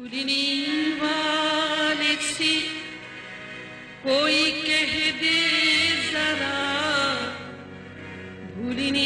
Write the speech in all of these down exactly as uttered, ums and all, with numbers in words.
भूलने वाले से कोई कह दे जरा, भूलने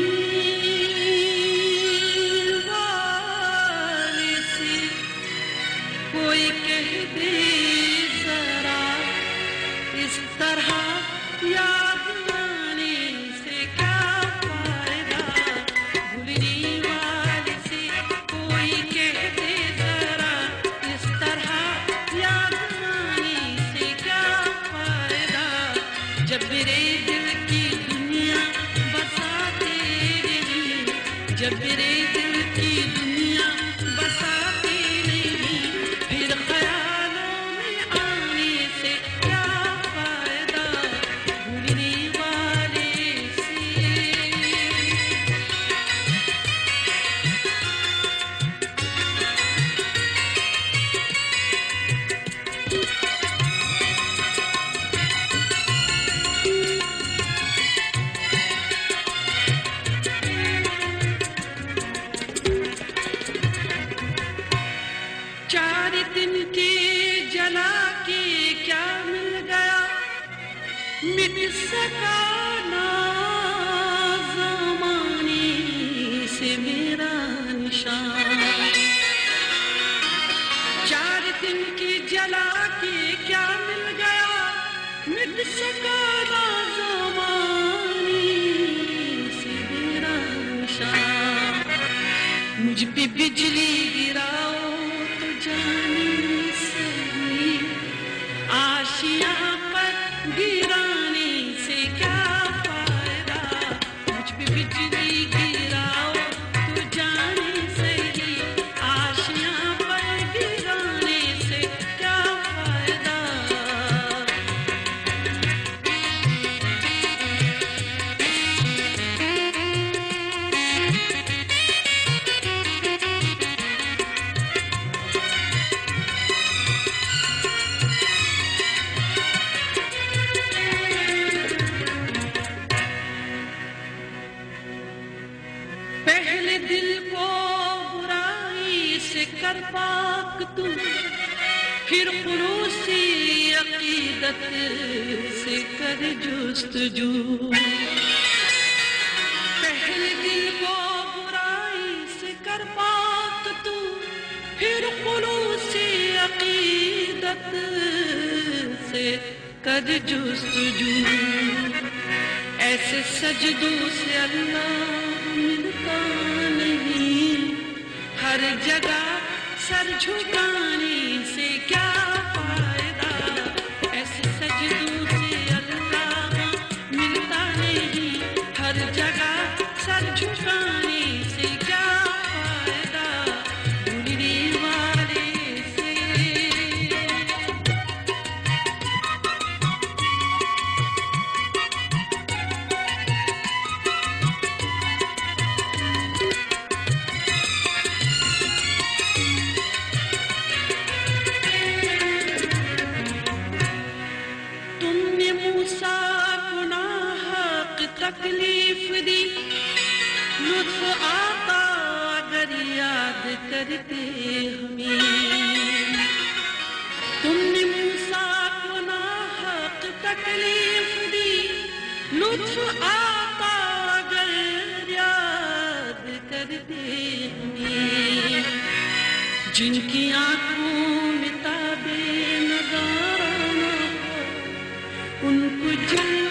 वाले से कोई कह दे जरा, इस तरह याद आने से क्या फायदा। भूलने वाले से कोई कह दे जरा, इस तरह याद आने से क्या फायदा। जब मेरे दिल की दुनिया बसाते नहीं, जब मेरे दिल की दुनिया बसाते नहीं, फिर ख्यालों में आने से क्या फायदा। भूलने वाले से चार दिन के जला के क्या मिल गया, मिट सका ना ज़माने से मेरा निशान। चार दिन के जला के क्या मिल गया, मिट सका ना ज़माने से मेरा निशान। मुझ पे बिजली गिराओ तो जाने सही, आशियां पर गिराने से क्या फायदा। मुझ पे बिजली गिराओ तो जाने सही, आशियां पर गिराने से क्या फायदा। पहले दिल को बुराई से कर पाक तू, फिर खुलूसी अकीदत से कर जुस्तजू। पहले दिल को बुराई से कर पाक तू, फिर खुलूसी अकीदत से कर जुस्तजू। ऐसे सजदों से अल्लाह मिलता नहीं, हर जगह सर झुकाने से क्या फायदा। ऐसे सजदों से अल्लाह मिलता नहीं, हर जगह सर झुकाने से क्या फायदा। भूलने वाले से तुमने मूसा को नाहक तकलीफ दी, लुत्फ आता अगर याद करते हमें। तुमने मूसा को नाहक तकलीफ दी, लुत्फ आता अगर याद करते हमें। जिनकी आंखों में ताबे नजारा न हो, उनको जल